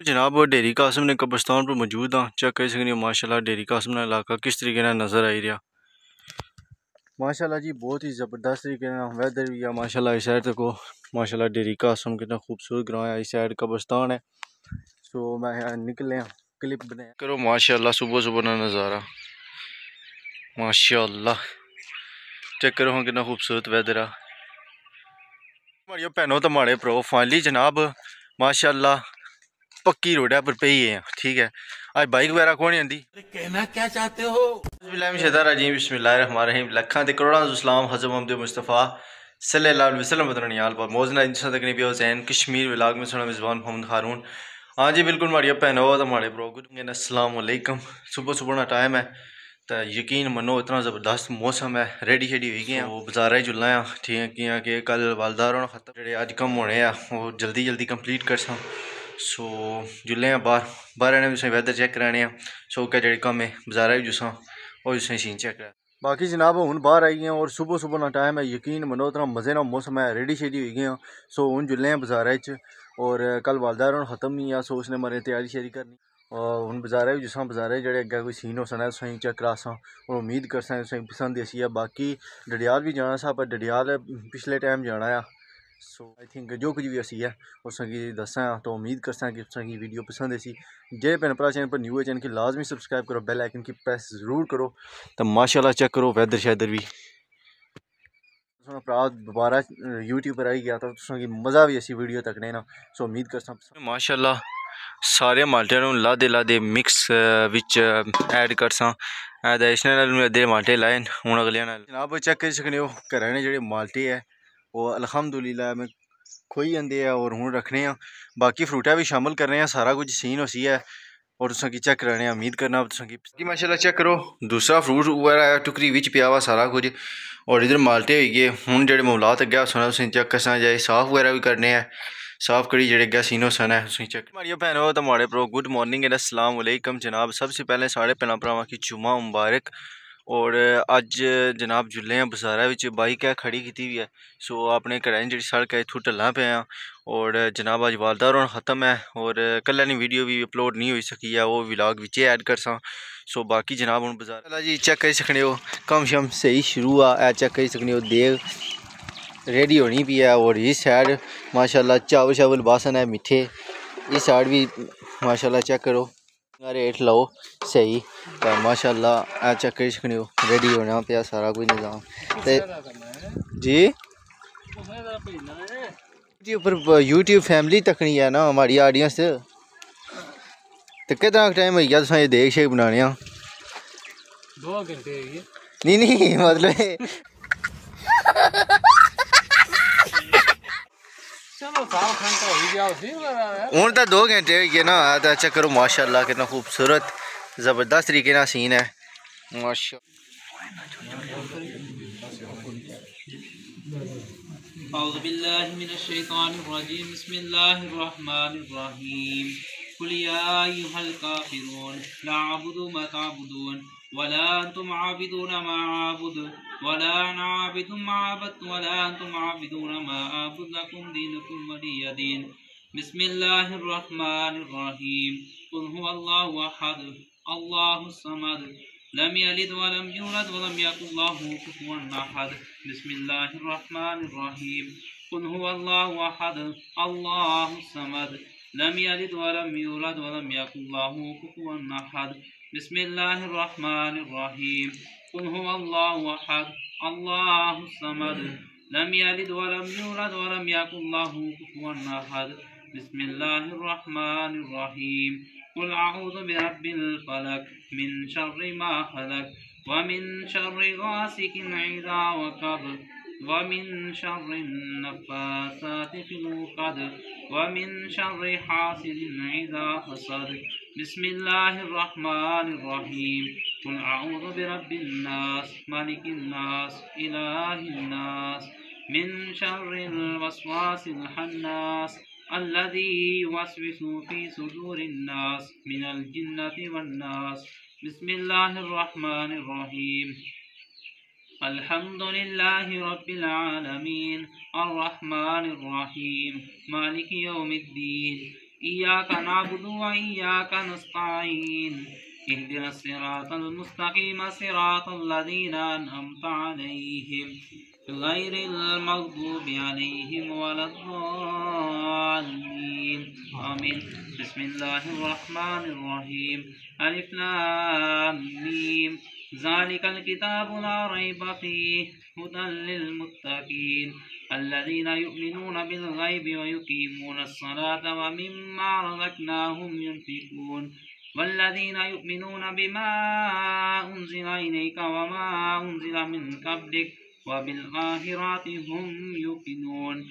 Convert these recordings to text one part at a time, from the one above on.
جناب ڈیری قاسم نے قبرستان پر موجود ہاں، چیک کر سکتے ہو ماشاءاللہ ڈیری قاسم نے علاقہ کس طریقے سے نظر آئی رہا ماشاءاللہ جی، بہت ہی زبردست طریقے سے ویدر بھی ہے ماشاءاللہ۔ اس سائڈ تک ماشاءاللہ ڈیری قاسم کتنا خوبصورت گراؤنڈ ہے، اس سائڈ قبرستان ہے۔ سو میں نکلے ہیں کلپ بنے کرو ماشاءاللہ، صبح صبح کا نظارہ ماشاءاللہ چیک کرو ہاں کتنا خوبصورت ویدر ہے ہماری بہنوں تو ہمارے پرو فائنلی جناب ماشاءاللہ پکی روڈ پر پہ ہی ہے، ٹھیک ہے۔ آج بائک وغیرہ کون آتی کہنا کیا چاہتے ہو؟ بسم اللہ من الشیطان الرجیم، بسم اللہ الرحمن الرحیم۔ لکھاں تے کروڑاں اسلام حضرت محمد مصطفیٰ صلی اللہ علیہ وسلم بدرنیال پر موزنہ انسان تکنی بھی حسین کشمیر ولاگ میں سنہ مزبان محمد ہارون۔ ہاں جی بالکل ہماری پہنو تو ہمارے برو گڈ السلام علیکم۔ صبح صبح کا ٹائم ہے تو یقین منو اتنا زبردست موسم ہے، ریڈی شیڈی ہوئی گئے ہیں وہ بازار ہی جلنا ہے، ٹھیک ہے کہ کل والدار ختم جڑے اج کم ہونے ہیں وہ جلدی جلدی کمپلیٹ کر ساں۔ سو جلے ہیں باہر آنے بھی ویدر چیک کرانے ہیں، سو کیا جڑے کم ہے بازار بھی جساں اور اس سین چیک کرا باقی جناب ہوں باہر آئی گئے ہیں اور صبح صبح کا ٹائم ہے، یقین منو اتنا مزے نہ موسم ہے، ریڈی شیڈی ہوئی گئے ہیں۔ سو ہوں جلے ہیں بازار اور کل والدار ختم نہیں ہے، سو اس نے مارے تیاری شیاری کرنی اور ہوں بازار بھی جساں بازار جڑے اگے کوئی سین ہو سنا تسیں چیک کرا ساں اور امید کرساں تسیں پسند اسی ہے۔ باقی ڈڈیال بھی جانا سا پر ڈڈیال پچھلے ٹائم جانا ہے، سو آئی تھنک جو کچھ بھی اسی ہے اس کی دساں تو امید کرساں کہ تسیں کی ویڈیو پسند اسی۔ جے بھن بھرا چینل پر نیو ہے چینل کی لازمی سبسکرائب کرو، بیل آئکن کی پریس ضرور کرو تو ماشاءاللہ چیک کرو ویدر شیدر بھی دوبارہ یوٹیوب پر آئی گیا تو تساں کی مزہ بھی اسی ویڈیو تکنے نا، سو امید کرساں ماشاءاللہ سارے مالٹے لا دے مکس وچ ایڈ کرساں ایڈیشنل ادھے مالٹے لائے ہوں اگلے جناب چیک کر سکنے ہو گھر نے جڑے مالٹے ہے وہ الحمدللہ میں کھوئی جاندے ہیں اور ہوں رکھنے ہیں، باقی فروٹا بھی شامل کر رہے ہیں، سارا کچھ سین ہو سی ہے اور تساں کی چیک کرانے ہیں، امید کرنا تساں کی ماشاءاللہ چیک کرو دوسرا فروٹ وغیرہ ٹکری وچ پیا ہوا سارا کچھ اور ادھر مالٹے ہوئی گئے ہوں جڑے مولات اگیا سنا تسیں چیک کرساں جائے صاف وغیرہ بھی کرنے ہیں، صاف کری جڑے گیا سینو سنا ہے تسیں چیک ہماری بہنوں تو ہمارے پرو گڈ مارننگ اینڈ السلام علیکم جناب۔ سب سے پہلے سارے بھیناں بھراواں کی جمعہ مبارک اور اج جناب جلے ہیں بازار وچ بائک ہے کھڑی کیتی ہوئی ہے، سو اپنے گھریں جڑی سڑک ہے اتھوں ٹلنا پے ہاں اور جناب اج والدار ہونا ختم ہے اور کلے نی ویڈیو بھی اپلوڈ نہیں ہوئی سکی ہے، وہ ولاگ وچ ایڈ کرساں۔ سو باقی جناب ہوں بازار جی چیک کر سکنے ہو کم شم صحیح شروع ہے، چیک کر سکنے ہو دیگ ریڈی ہونی پی ہے اور اس سائڈ ماشاءاللہ چاول شاول باسن ہے میٹھے، اس سائڈ بھی ماشاءاللہ چیک کرو ریٹ لو صحیح تو ماشاءاللہ چیک کر سکنے ہو ریڈی ہونا پیا سارا کوئی نظام جی یوٹیوب فیملی تکنی ہے نا ہماری آڈینس تو کتنا ٹائم ہوئی گیا تساں یہ دیگ شیگ بنانے ہاں؟ 2 گھنٹے نہیں مطلب چلو 4 گھنٹہ ہو گیا ہوں تو 2 گھنٹے ہوئی گئے نا تو چیک کرو ماشاءاللہ کتنا خوبصورت زبردست طریقے کا سین ہے ماشاء اعوذ باللہ من الشیطان الرجیم بسم اللہ الرحمن الرحیم قل یا ایھا الکافرون لا اعبد ما تعبدون ولا انتم عابدون ما اعبد ولا انا عابد ما عبدتم ولا انتم عابدون ما اعبد لكم دينكم ولي دين بسم الله الرحمن الرحيم قل هو الله احد الله الصمد لم يلد ولم يولد ولم يكن له كفوا احد بسم الله الرحمن الرحيم قل هو الله احد الله الصمد لم يلد ولم يولد ولم يكن له كفوا احد بسم الله الرحمن الرحيم قل هو الله احد الله الصمد لم يلد ولم يولد ولم يكن له كفوا احد بسم الله الرحمن الرحيم قل اعوذ برب الفلق من شر ما خلق ومن شر غاسق اذا وقب ومن شر النفاثات في العقد ومن شر حاسد اذا حسد بسم الله الرحمن الرحيم قل اعوذ برب الناس ملك الناس اله الناس من شر الوسواس الخناس الذي يوسوس في صدور الناس من الجنة والناس بسم الله الرحمن الرحيم الحمد لله رب العالمين الرحمن الرحيم مالك يوم الدين إياك نعبد وإياك نستعين اهدنا الصراط المستقيم صراط الذين أنعمت عليهم غير المغضوب عليهم ولا الضالين آمين. بسم الله الرحمن الرحيم. ألف لام ميم ذلك الكتاب لا ريب فيه هدى للمتقين الذين يؤمنون بالغيب ويقيمون الصلاة ومما رزقناهم ينفقون والذين يؤمنون بما أنزل إليك وما أنزل من قبلك وبالآخرة هم يوقنون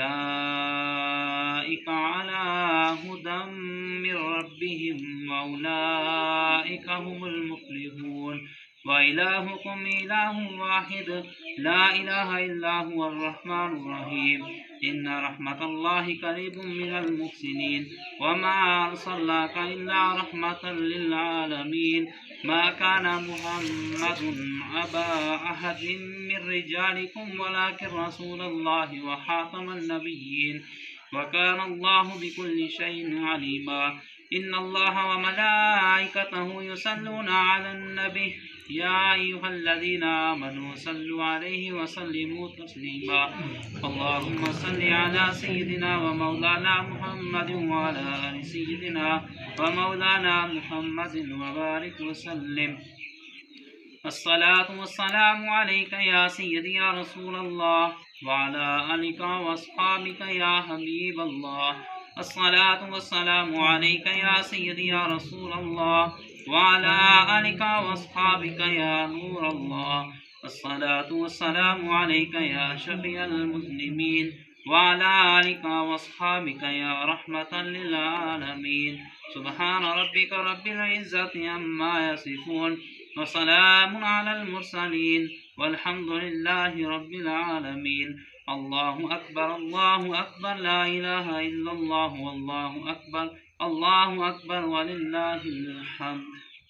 أولئك على هدى من ربهم وأولئك هم المفلحون. وإلهكم إله واحد لا إله إلا هو الرحمن الرحيم. إن رحمة الله قريب من المحسنين وما أرسلناك إلا رحمة للعالمين. ما كان محمد أبا أحد من رجالكم ولكن رسول الله وخاتم النبيين وكان الله بكل شيء عليما. إن الله وملائكته يصلون على النبي يا أيها الذين آمنوا صلوا عليه وسلموا تسليما. اللهم صل على سيدنا ومولانا محمد وعلى آل سيدنا ومولانا محمد وبارك وسلم. الصلاة والسلام عليك يا سيدي يا رسول الله وعلى آلك وأصحابك يا حبيب الله. الصلاة والسلام عليك يا سيدي يا رسول الله وعلى آلك وأصحابك يا نور الله. الصلاة والسلام عليك يا شفيع المسلمين وعلى آلك وأصحابك يا رحمة للعالمين. سبحان ربك رب العزة عما يصفون وسلام على المرسلين والحمد لله رب العالمين. الله أكبر الله أكبر لا إله إلا الله والله أكبر اللہ اکبر وللہ الحمد.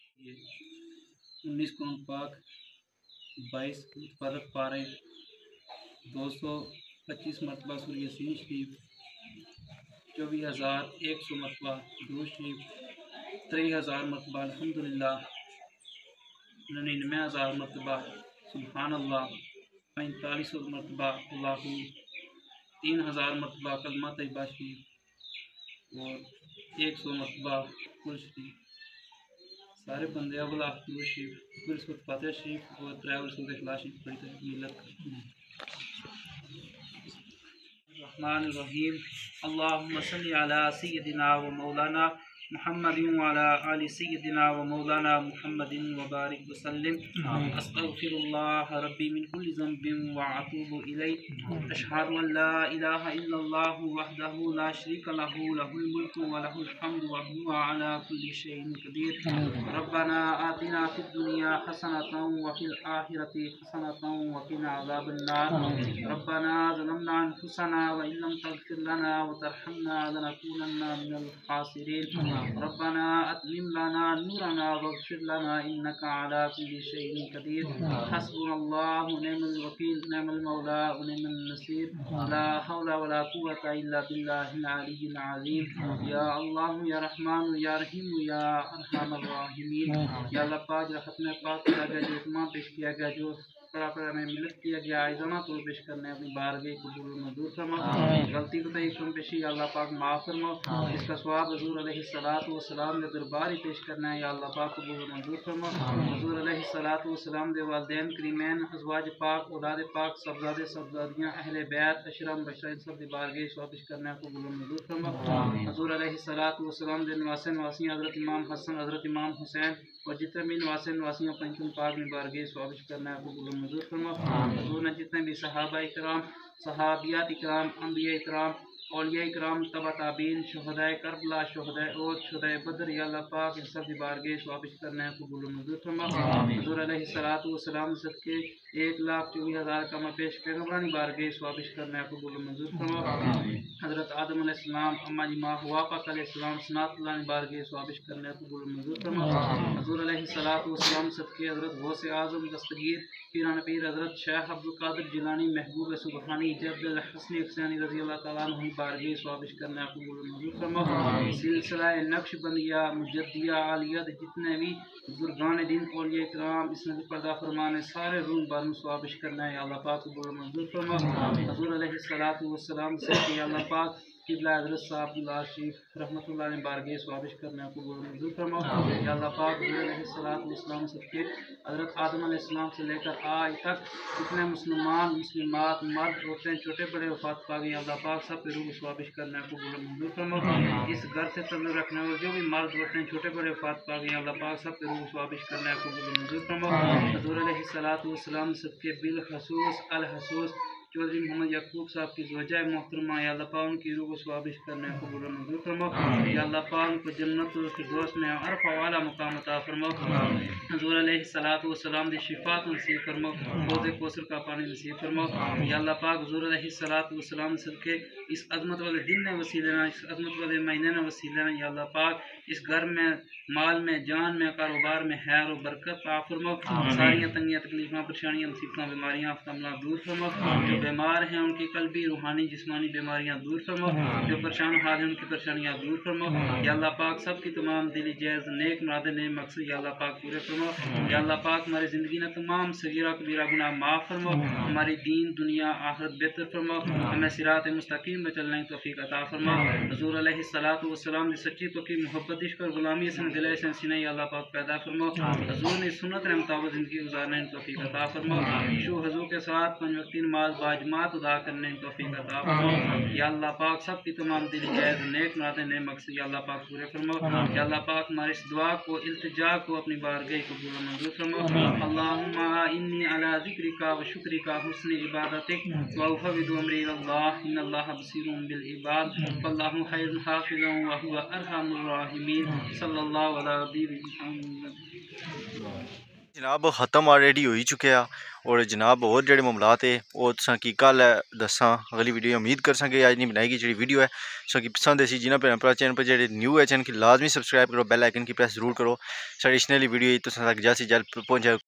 19 قرآن پاک 22 عبادت پارے 225 مرتبہ سورہ یاسین شریف 24,100 مرتبہ درود شریف 23,000 مرتبہ الحمدللہ 99,000 مرتبہ سبحان اللہ 4500 مرتبہ اللہ 3,000 مرتبہ کلمہ طیبہ شریف اور 100 مرتبہ کل شریف. سارے بندے اولا درود شریف پوری سورۃ فاتحہ شریف اور 3 سورۃ اخلاص شریف پڑھی تھے ملت الرحمن الرحیم. اللهم صل على سيدنا ومولانا محمد وعلى آل سيدنا ومولانا محمد وبارك وسلم. أستغفر الله ربي من كل ذنب وأتوب إليه. أشهد أن لا إله إلا الله وحده لا شريك له له الملك وله الحمد وهو على كل شيء قدير. ربنا آتنا في الدنيا حسنة وفي الآخرة حسنة وقنا عذاب النار. ربنا ظلمنا أنفسنا وإن لم تغفر لنا وترحمنا لنكونن من الخاسرين. ربنا أتمم لنا نورنا واغفر لنا إنك على كل شيء قدير. حسبنا الله ونعم الوكيل نعم المولى ونعم النصير. لا حول ولا قوة إلا بالله العلي العظيم. یا اللہ یا رحمان یا رحیم یا ارحم الراحمین. یا اللہ پاک جو ختم پاک کیا گیا جو اتمام پیش کیا گیا جو پڑا پڑا میں ملت کیا گیا عائزانہ طور پیش کرنے اپنی بارگاہ قبول منظور فرما. غلطی کو تئی کم پیشی یا اللہ پاک معاف فرما. اس کا ثواب حضور علیہ السلام دے دربار ہی پیش کرنا ہے یا اللہ پاک قبول منظور فرما. حضور علیہ السلام دے والدین کریمین ازواج پاک اولاد پاک صحابزادے صحابزادیاں اہل بیت عشرہ مبشرہ ان سب دی بارگاہ ثواب پیش کرنا ہے قبول منظور فرما. حضور علیہ السلام دے نواسے نواسیاں حضرت امام حسن حضرت امام حسین اور جتنے بھی نواسے نواسیاں پنچم پاک میں بارگاہ ثواب پیش کرنا ہے قبول منظور فرما. حضور نے جتنے بھی صحابہ اکرام صحابیات اکرام انبیاء اکرام اولیاء اکرام تبع تابعین شہداء کربلا شہداء احد شہداء بدر یا اللہ پاک ان سب کی بارگاہ ثواب پیش کرنا ہے قبول منظور فرما. حضور علیہ السلام صدقے 1,24,000 کا پیش پیغمبرانی بارگاہ ثواب پیش کرنا ہے قبول منظور فرما. حضرت آدم علیہ السلام اما جی ماں ہوا پاک علیہ السلام سنات اللہ بارگاہ ثواب پیش کرنا ہے قبول منظور فرما. حضور علیہ السلام صدقے حضرت غوث اعظم دستگیر پیران پیر حضرت شیخ عبدالقادر جیلانی محبوب سبحانی جد الحسن حسینی رضی اللہ تعالیٰ عنہ बारगाह स्वाबिश करना कबूल मंजूर फरमा। सिलसिला नक्शबंदिया मुजद्दिया आलिया दे जितने भी बुजुर्गान दिन औलिया इकराम इसमें पर्दा फरमाने सारे रूम बारू स्वाबिश करना है अल्लाह पाक कबूल मंजूर फरमा। हजूर अलैहिस्सलातु वस्सलाम से कि अल्लाह पाक किबला हज़रत साहब अब्दुल्लाह शरीफ रहमतुल्लाह अलैह बारगाह स्वाबिश करना कबूल मंजूर फरमा। या अल्लाह पाक हजूर अलैहिस्सलातु वस्सलाम से कि हज़रत आदम अलैहिस्सलाम से लेकर आज तक जितने मुसलमान मुस्लिमात मर्द औरतें छोटे बड़े वफात पा गए अल्लाह पाक सब पे रूह स्वाबिश करना कबूल मंजूर फरमा। इस घर से तल्लुक़ रखने वाले जो भी मर्द औरतें छोटे बड़े वफात पा गए अल्लाह पाक सब पे रूह स्वाबिश करना कबूल मंजूर फरमा। हजूर अलैहिस्सलातु वस्सलाम से कि बिल खसूस अल हसूस चौधरी मोहम्मद याकूब साहब की ज़ौजा मोहतरमा या अल्लाह पाक उनकी रूह को स्वाबिश करने कबूल मंजूर फरमा। या अल्लाह पाक उनको जन्नत फिरदौस में अरफ़ा वाला मुकाम अता फरमा। हज़ूर अलैहिस्सलातु वस्सलाम दी शिफात नसीब फरमा। हौज़ कौसर का पानी नसीब फरमा। या अल्लाह पाक हज़ूर अलैहिस्सलातु वस्सलाम सदके इस अज़मत वाले दिन ने वसीले ना इस अज़मत वाले महीने ने वसीले ना या अल्लाह पाक इस घर में माल में जान में कारोबार में खैर और बरकत अता फरमा। सारियाँ तंगियाँ तकलीफ़ां परेशानियाँ मुसीबतां बीमारियाँ आफ़तां दूर फरमा। जो बीमार हैं उनकी कल्बी रूहानी जिस्मानी बीमारियाँ दूर फरमा। जो परेशान हाल हैं उनकी परेशानियाँ दूर फरमा। या अल्लाह पाक सब की तमाम दिली जायज़ नेक मुरादें नेक मकसद या अल्लाह पाक पूरे फरमा। या अल्लाह पाक हमारी ज़िंदगी में तमाम सगीरा कबीरा गुनाह माफ़ फरमा। हमारी दीन दुनिया आखिरत बेहतर फरमा। हमें सिरात मुस्तकीम में चलने की तौफीक अता फरमा। हज़ूर अलैहिस्सलातु वस्सलाम की सच्ची पक्की मोहब्बत इश्क और गुलामी से दिल से सीने या अल्लाह पाक पैदा फरमा। हज़ूर ने सुन्नत के मुताबिक ज़िंदगी गुजारने की तौफीक अता फरमा। शो हज़ूर के साथ 5 वक्त नमाज बाजमात अदा करने की तौफीक अता फरमा। या अल्लाह पाक सब की तमाम दिली जायज़ नेक मुरादें नेक मकसद या अल्लाह पाक पूरे फरमा। या अल्लाह पाक हमारी इस दुआ को इल्तिजा को अपनी बारगाह कबूल मंजूर फरमा। अल्लाहुम्मा इन्नी अला ज़िक्रिका व शुक्रिका हुस्न इबादतिक व उफ़व्विदु अमरी इलल्लाह इन्नल्लाह बसीरुम बिल इबाद वल्लाहु खैरुल हाफ़िज़न व हुवा अरहमुर राहिमीन सल्लल्लाहु अला हबीबि मुहम्मद। जनाब ख़त्म ऑलरेडी हो ही चुके हैं और जनाब और जो मामलात है वो तुसा की कल दसा अगली वीडियो उम्मीद कर सके आज नहीं बनाई गई जी वीडियो है तुसा की पसंद है जिन्हें भैन भरा चैनल पर जो न्यू है चैनल की लाजमी सब्सक्राइब करो बेल आइकन की प्रेस जरूर करो। एडिशनली वीडियो तुसा तक जल्द से जल्द पहुँच जाए।